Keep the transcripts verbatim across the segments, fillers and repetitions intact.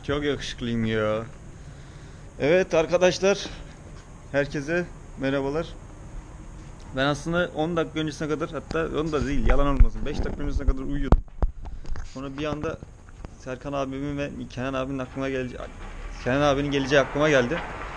Çok yakışıklıyım ya. Evet arkadaşlar, herkese merhabalar. Ben aslında on dakika öncesine kadar, hatta on da değil, yalan olmasın, beş dakika öncesine kadar uyuyordum. Sonra bir anda Serkan abimin ve Kenan abinin aklıma geleceği, Kenan abinin geleceği aklıma geldi.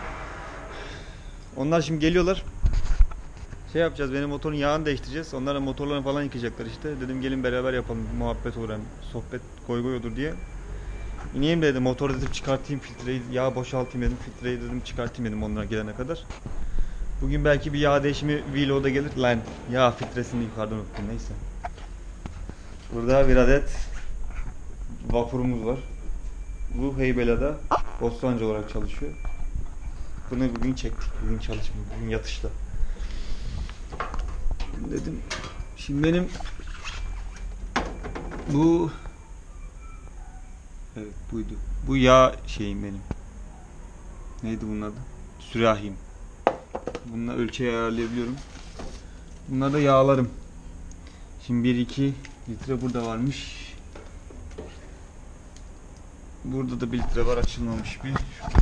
Onlar şimdi geliyorlar. Şey yapacağız, benim motorun yağını değiştireceğiz. Onlar da motorlarını falan yıkayacaklar işte. Dedim gelin beraber yapalım, muhabbet olur hem sohbet goy goy olur diye. İneyim dedim, motoru dedim çıkartayım, filtreyi, yağ boşaltayım dedim, filtreyi dedim çıkartayım dedim onlar gelene kadar. Bugün belki bir yağ değişimi vlog'da gelir. Lan yağ filtresini yukarıdan unuttum, neyse. Burada bir adet vapurumuz var. Bu Heybeliada Bostancı olarak çalışıyor. Bunu bugün çektik, bugün çalışmıyor, bugün yatışta. Dedim, şimdi benim bu evet buydu. Bu yağ şeyim benim. Neydi bunun adı? Sürahim. Bununla ölçeği ayarlayabiliyorum. Bunlar da yağlarım. Şimdi bir iki litre burada varmış. Burada da bir litre var, açılmamış bir.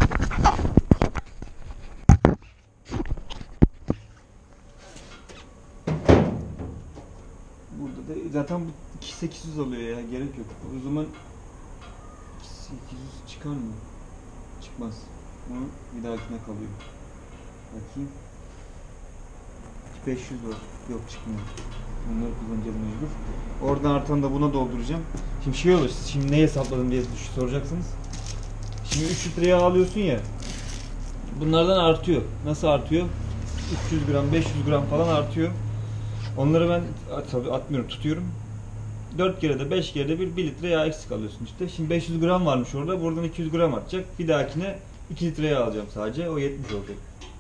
Burada da zaten bu iki sekiz yüz alıyor ya, gerek yok. O zaman iki sekiz yüz çıkar mı? Çıkmaz. Bunu bir dahakine kalıyor. Bakayım. beş yüz var. Yok, çıkmıyor. Bunları kullanacağız mecbur. Oradan artan da buna dolduracağım. Şimdi şey olur, siz şimdi ne hesapladım diye soracaksınız. Şimdi üç litreye alıyorsun ya. Bunlardan artıyor. Nasıl artıyor? üç yüz gram, beş yüz gram falan artıyor. Onları ben tabii atmıyorum, tutuyorum. dört kere de beş kere de bir, bir litre yağ eksik alıyorsun işte. Şimdi beş yüz gram varmış orada. Buradan iki yüz gram atacak. Bir dahakine iki litreye alacağım sadece. O yetmiş olacak.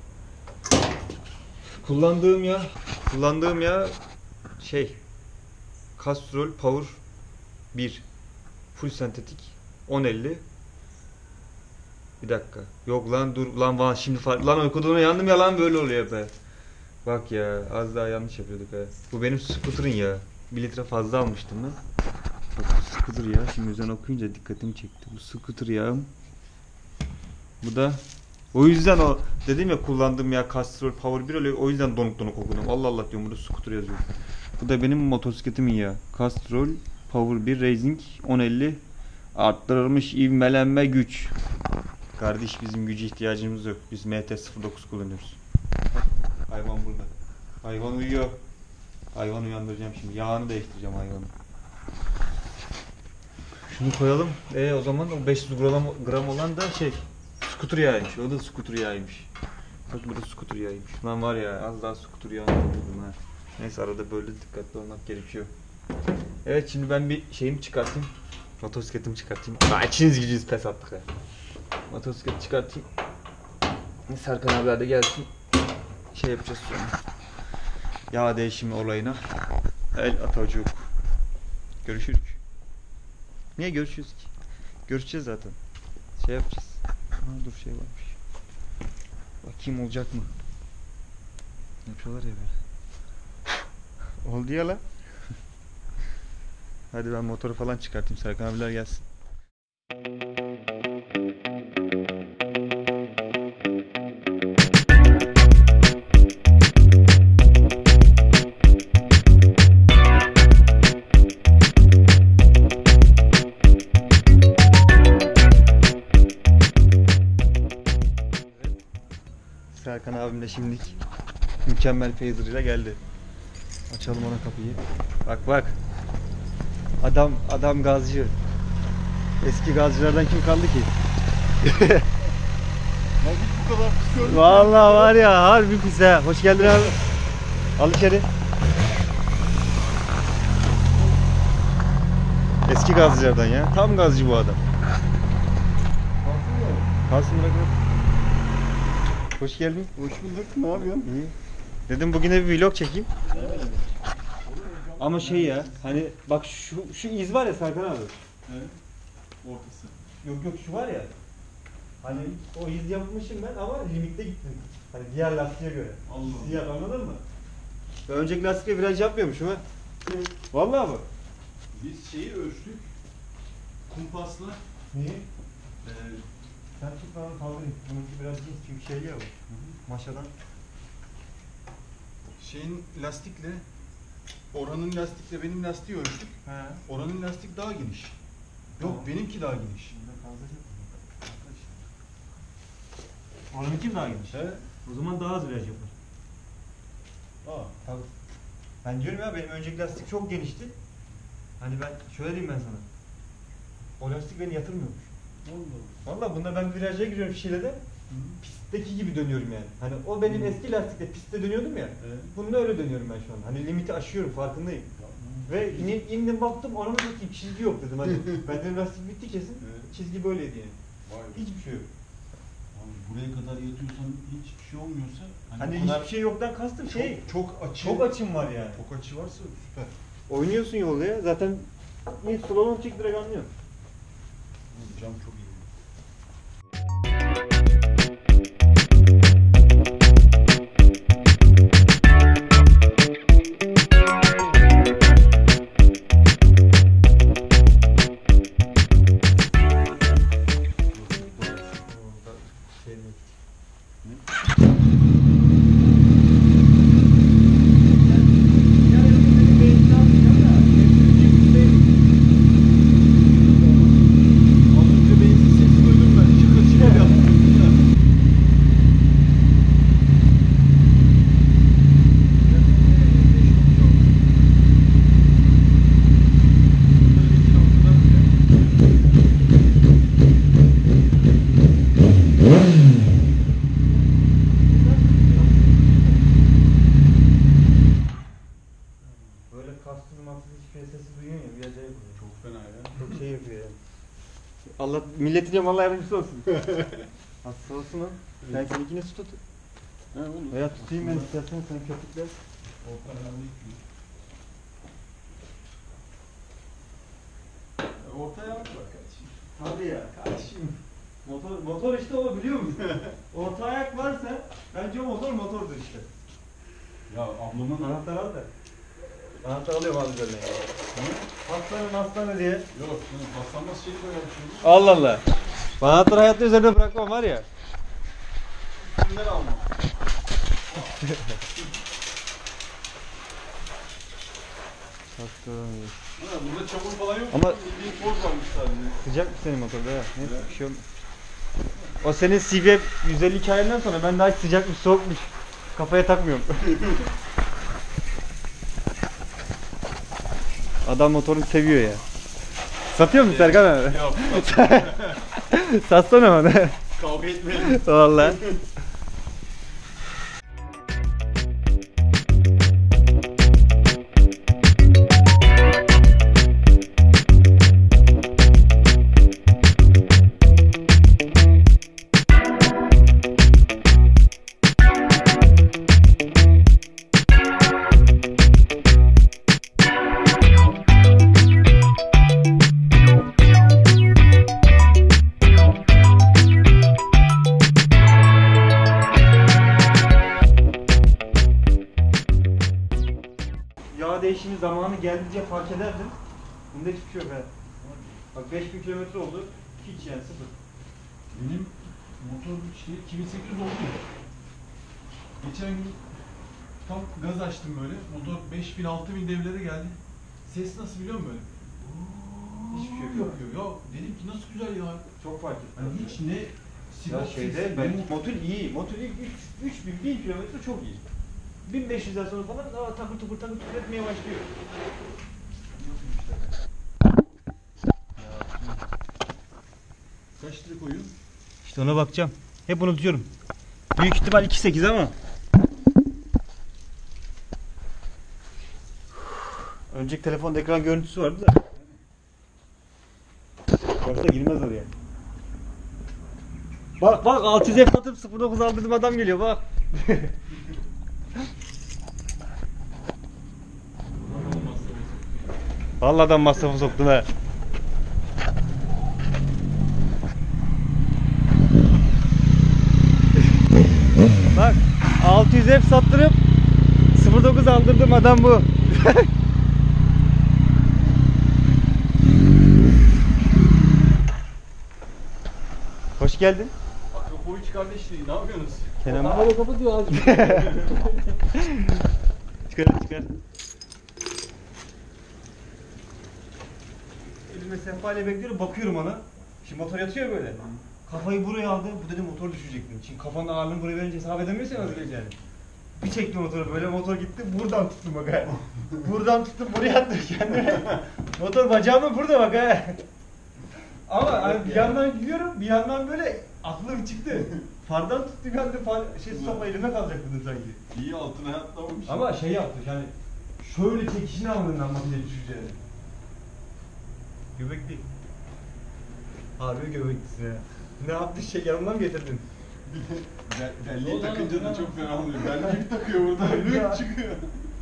Kullandığım yağ, kullandığım yağ şey Castrol Power bir full sentetik on elli. Bir dakika. Yok lan, dur lan, lan şimdi fark lan, okuduğuna yandım ya lan, böyle oluyor be. Bak ya, az daha yanlış yapıyorduk ha. Bu benim scooter'ın ya. bir litre fazla almıştım ben. Bak bu scooter ya. Şimdi üzerine okuyunca dikkatimi çekti. Bu scooter yağım. Bu da o yüzden o dedim ya, kullandığım ya Castrol Power bir öyle, o yüzden donuk donuk okudum. Allah Allah diyorum, burada scooter yazıyor. Bu da benim motosikletimin ya. Castrol Power bir Racing on elli arttırılmış ivmelenme güç. Kardeş, bizim gücü ihtiyacımız yok. Biz M T sıfır dokuz kullanıyoruz. Hayvan burada. Hayvan uyuyor. Hayvanı uyandıracağım şimdi. Yağını değiştireceğim hayvanı. Şunu koyalım. E o zaman o beş yüz gram, gram olan da şey scooter yağıymış. O da scooter yağıymış. Bak burada scooter yağıymış. Lan var ya, az daha scooter yağını buldum ha. Neyse, arada böyle dikkatli olmak gerekiyor. Evet, şimdi ben bir şeyimi çıkartayım. Motosikletimi çıkartayım. Aa, içiniz gücünüz pes attık ha. Motosiklet çıkartayım. Serkan abiler de gelsin. Şey yapacağız sonra. Yağ değişimi olayına el atacak. Görüşürüz. Niye görüşürüz ki? Görüşeceğiz zaten. Şey yapacağız. Ha, dur, şey varmış. Bakayım olacak mı? Yapıyorlar ya böyle. Oldu ya la. Hadi ben motoru falan çıkartayım. Serkan abiler gelsin. Serkan abim de şimdilik mükemmel phaser ile geldi. Açalım ona kapıyı. Bak bak. Adam adam gazcı. Eski gazcılardan kim kaldı ki? Bu kadar pis gördüm. Vallahi var ya, harbi pis ha. Hoş geldin abi. Al içeri. Eski gazcılardan ya. Tam gazcı bu adam. Kalsın bırakın. Hoş geldin. Hoş bulduk. Ne yapıyorsun? İyi. Dedim bugün de bir vlog çekeyim. Evet. Ama şey ya, hani bak şu şu iz var ya Serkan abi. Evet. Ortası. Yok yok, şu var ya. Hani o iz yapmışım ben ama limitte gittim. Hani diğer lastiğe göre. Allah. Siyah, anladın mı? Ben önceki lastikle viraj yapmıyormuşum ha. Vallahi bak. Biz şeyi ölçtük. Kumpasla. Niye? Ee, Sen çık falan kaldırayım. Bununki biraz cins çünkü şey ya bu. Maşadan. şeyin lastikle Orhan'ın lastikle benim lastiği ölçtük. He. Orhan'ın lastik daha geniş. Yok Tamam. benimki daha geniş. Onunki daha geniş. He? O zaman daha az viraj yapar. Aa. Tabii. Ben diyorum ya benim önceki lastik çok genişti. Hani ben şöyle diyeyim ben sana. O lastik beni yatırmıyormuş. Allah. Vallahi bunda ben viraja giriyorum Şile'de. Pistteki gibi dönüyorum yani. Hani o benim Hı. eski lastikte pistte dönüyordum ya. Evet. Bunda öyle dönüyorum ben şu an. Hani limiti aşıyorum farkındayım. Ve in, indim baktım oranın bakayım çizgi yok dedim hani. Ben dedim lastik bitti kesin. Evet. Çizgi böyleydi yani. Vay be. Hiçbir şey yok. Abi buraya kadar yatıyorsan hiçbir şey olmuyorsa Hani o kadar hiçbir şey yoktan kastım şey. çok, çok açı Çok açım var yani. çok açı varsa süper. Oynuyorsun yolda ya. Zaten ilk slalom çek direkt anlıyor. Cam çok iyi. Az önce benzin sesi duydum ben. Şıkır şıkır yaptım. Böyle kastır maksız hiçbir sesi duyuyorsun ya bir acayip oluyor. Çok fena ya. Çok şey yapıyor yani. Allah milletine Allah yardımcısı olsun. Hasta olsun lan. Ben seninkini su tut. He olur. Veya tutayım ben istersen sen köpükle. Orta ayağını yıkıyor. Orta ayağına bak kardeşim. Hadi ya kardeşim. Motor, motor işte o biliyor musun? Orta ayak varsa bence o motor motordur işte. Ya ablamın Anahtar al da. Anahtar alıyorum abi üzerine. Aslanım aslanı diye. Yok canım paslanmaz şey böyle bir şey olur. Allah Allah. Anahtar hayatta üzerine bırakmam var ya. Kimden alma? Ha, burada çamur falan yok. Ama- Bildiğin toz varmış sadece. Sıcak mı senin motorda ya? Neyse Evet. bir şey olmaz. O senin C B yüz elli hikayenden sonra ben daha hiç sıcakmış soğukmuş kafaya takmıyorum. Adam motorunu seviyor ya. Satıyor musun Serkan abi? Yok. Satsana bana. Kavga etmeyelim. Vallahi. Yağ değişimi zamanı geldikçe fark ederdin. Bunda hiçbir şey yok ha. Bak beş bin kilometre oldu. Hiç yani sıfır. Benim motor işte iki bin sekiz oldu. Geçen gün tam gaz açtım böyle. Motor beş bin altı bin devirlere geldi. Ses nasıl biliyor musun böyle? Hiçbir şey yok. Yapıyor. Ya dedim ki nasıl güzel ya. Çok fark etti. Hani hiç ne Ya sigorta şeyde sesi, ben ne motor iyi. Motor ilk üç bin bin kilometre çok iyi. bin beş yüzden sonra falan daha takır tukur takır tukur etmeye başlıyor. Kaç litre koyuyor? İşte ona bakacağım. Hep unutuyorum. Büyük ihtimal iki sekiz ama. Önceki telefonda ekran görüntüsü vardı da. Yoksa girmez oraya. Bak bak altı yüz F atıp sıfır dokuz aldırdım adam geliyor bak. Vallahi adam masrafı soktun ha. Bak altı yüz F sattırıp sıfır dokuz aldırdım adam bu. geldin. Akropoviç kardeşliği ne yapıyorsunuz? Kenan Kamera kapatıyor abi. çıkar çıkar. Elime sehpayla bekliyorum, bakıyorum ona. Şimdi motor yatıyor böyle. Kafayı buraya aldı, bu dedi motor düşecek. Şimdi kafanın ağırlığını buraya verince hesap edemiyorsun ya nasıl yani. Bir çekti motoru, böyle motor gitti, buradan tuttum bak ha. Buradan tuttum, buraya attım kendime. Motor bacağımın burada bak ha. Ama hani bir yandan gidiyorum, bir yandan böyle aklım çıktı. Fardan tuttum ben de far, şey sopa elime kalacak dedim sanki. İyi altına atlamamış. Ama şey yaptık yani şöyle çekişini aldığından makine düşeceğini. Göbek değil. Harbi göbeklisin ya. Ne yaptın şey yanımdan mı getirdin? Bel, belleği takınca da çok fena oluyor. Belleği takıyor burada. Lük çıkıyor.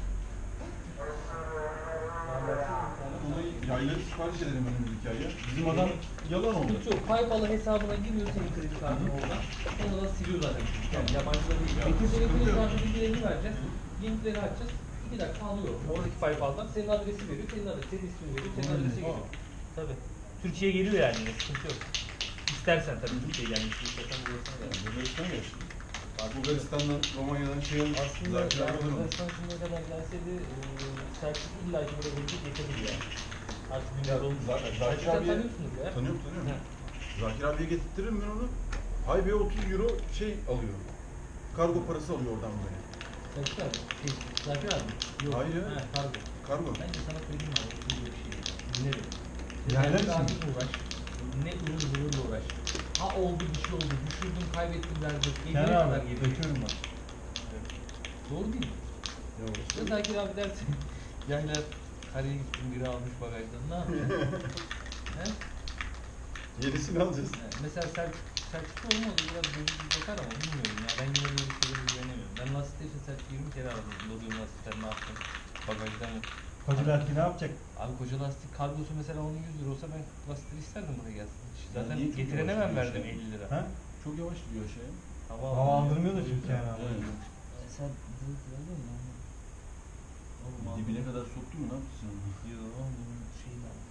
Olayı yayları sipariş edelim önümüzdeki aya. Bizim adam yalan oldu. Hiç yok. PayPal hesabına giriyor senin kredi kartın oradan. Ondan siliyor zaten. Yani yabancıları değil. Peki senin kredi kartı bilgilerini vereceğiz. Linkleri açacağız. iki dakika alıyor. Oradaki PayPal'dan senin adresi veriyor. Senin adresi, senin ismini veriyor. Senin adrese geliyor. Tabii. Türkiye'ye geliyor yani. Sıkıntı yok. İstersen tabii Türkiye'ye gelmek istersen Bulgaristan'a gel. Bulgaristan'a geç. Bulgaristan'dan, Romanya'dan şey olmuş. Aslında yani Bulgaristan şimdiye kadar gelse de sertifik illa ki buraya gelecek yetebilir yani. Artık dünyada olmuş. Zakir Zakir sen abiye tanıyorsunuz ya. tanıyorum tanıyorum. Zakir abiye getirtirim ben onu. Ay bir otuz euro şey alıyor. Kargo parası alıyor oradan buraya. Zakir abi. Şey, Zakir abi. Yok. Hayır ya. He, kargo. Kargo. Bence sana söyleyeyim abi. İyi bir şey. Dinlerim. Yerler Sen misin? abi uğraş. Ne ıvır zıvırla uğraş. Ha oldu bir şey oldu. Düşürdüm kaybettim derdi. Kenan Geceye abi, kadar geliyor. döküyorum bak. Doğru değil mi? Ya orası. Ya Zakir abi dersin. Yaylar kareye gittim biri almış bagajdan. Ne yapacaksın? He? Yenisini alacağız. Yani mesela Selçuk, Selçuk'ta olmadı biraz gözü bakar ama bilmiyorum ya ben yine böyle şeylere güvenemiyorum. Ben lastikler için Selçuk'u yirmi kere aradım. Doluyor lastikler ne yaptın? Bagajda mı? Koca lastiği ne yapacak? Abi koca lastik kargosu mesela onun yüz lira olsa ben lastikleri isterdim buraya gelsin. Zaten niye çok getirene yavaş ben gidiyor verdim şey? elli lira. Ha? Çok yavaş gidiyor aşağıya. Hava, Hava aldırmıyor da çünkü yani. Evet. Sen zırt verdin mi? Oğlum Dibine kadar soktu mu ne yaptı sen onu? Yok bunun şeyini almış.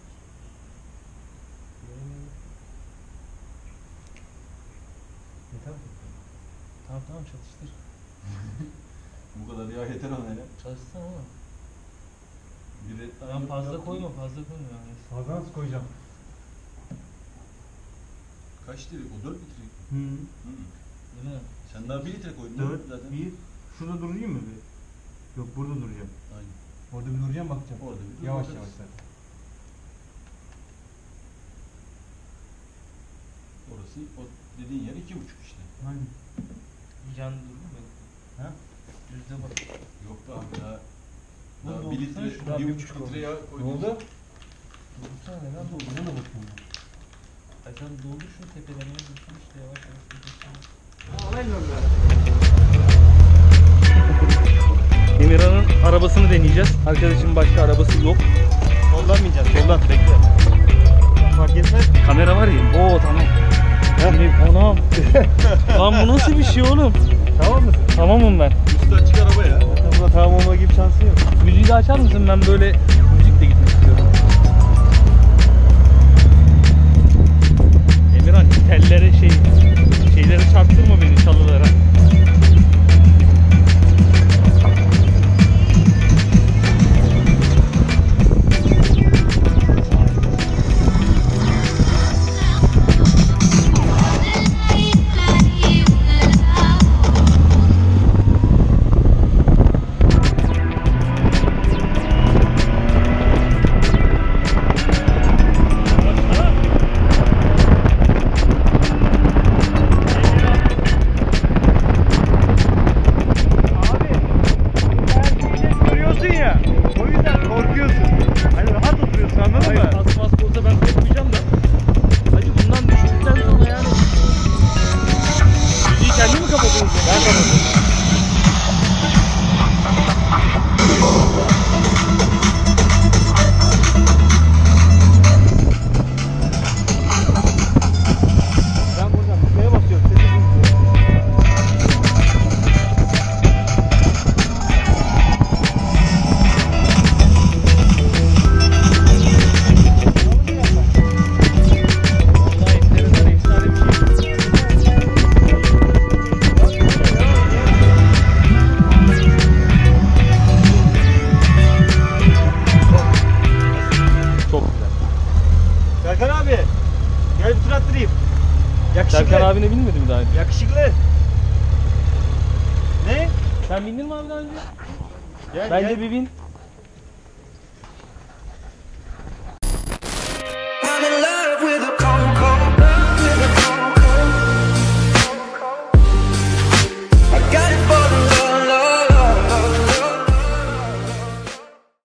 Yeter mi? Tamam tamam çalıştır. Bu kadar ya yeter ona ya. Çalışsana oğlum. Bir de Tamam fazla koyma fazla koyma. Yani. Fazla nasıl koyacağım? Kaç litre? O dört litre. Hı. Hı. Değil mi? Sen daha bir litre koydun. dört, zaten. bir. Şurada durayım mı bir? Yok burada duracağım. Aynen. Orada bir duracağım bakacağım. Orada bir dur, Yavaş bakarız. yavaş zaten. Orası o dediğin yer iki buçuk işte. Aynen. Yan durdu mu? Ha? Düzde bak. Yok be abi daha Bunu daha bir doldursana litre, şunu. bir Bir buçuk buçuk litre oldu. yağ Ne koydun. oldu? Doldursana neden Buna doldur? da bakıyorum. Ay sen doldur şunu tepelerine dursun işte yavaş yavaş dursun. Emirhan'ın arabasını deneyeceğiz. Arkadaşım başka arabası yok. Soldan mı ineceğiz? Soldan. Bekle. Fark etmez. Kamera var ya. Oo tamam. Benim anam. Lan bu nasıl bir şey oğlum? Tamam mısın? Tamamım ben. Üstü açık araba ya. Zaten burada tamam olma gibi şansın yok. Müziği de açar mısın? Ben böyle müzikle gitmek istiyorum. Emirhan tellere şey şeylere çarptırma beni çalılara. Serkan abi. Gel bir tur attırayım. Yakışıklı. Serkan abine binmedi mi daha önce? Yakışıklı. Ne? Sen bindin mi abi daha önce? Gel Bence gel. bir bin.